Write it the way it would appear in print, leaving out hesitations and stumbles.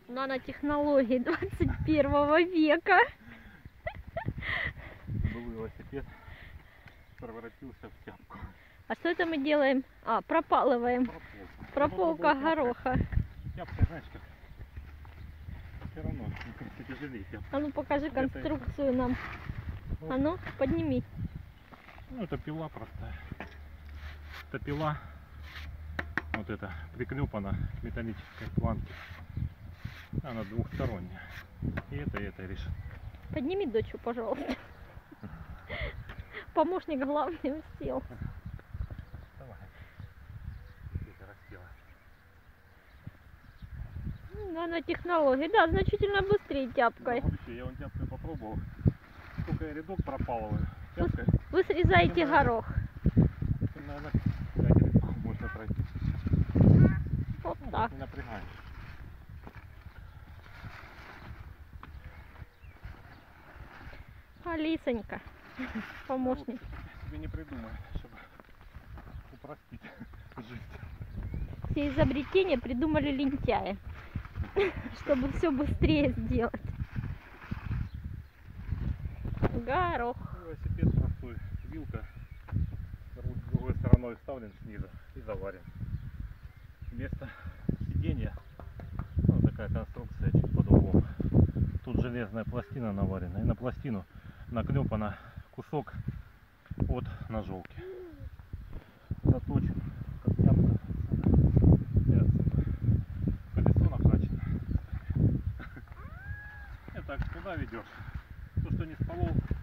Нанотехнологии 21 века. Был велосипед, превратился в тяпку. А что это мы делаем? А, пропалываем. Прополка гороха. Тяпка, знаешь как? Все равно, это тяжелее тяпка. А ну покажи конструкцию нам. А ну, подними. Ну, это пила простая. Это пила, вот это, приклепана к металлической планке. Она двухсторонняя. И это решит. Подними дочу, пожалуйста. Помощник главный сел. Давай. Это распила. Нанотехнологии, да, значительно быстрее тяпкой. Ну, вообще, я вон тяпкой попробовал. Сколько я рядок пропалываю. Тяпкой. Вы срезаете горох. Наверное, 5 рядков можно пройти. Вот Ну, так. не напрягаешь. Алисонька, помощник. Вот, тебе не придумай, чтобы упростить жизнь. Все изобретения придумали лентяи, чтобы все быстрее сделать. Горох. Велосипед простой, вилка, с другой стороной вставлен снизу и заварен. Вместо сиденья, ну, такая конструкция чуть по-другому. Тут железная пластина наварена, и на пластину наклепана кусок от ножовки. Заточен, как тяпка отсюда и отсюда. Колесо накачано. И так, куда ведешь? То, что не с полов,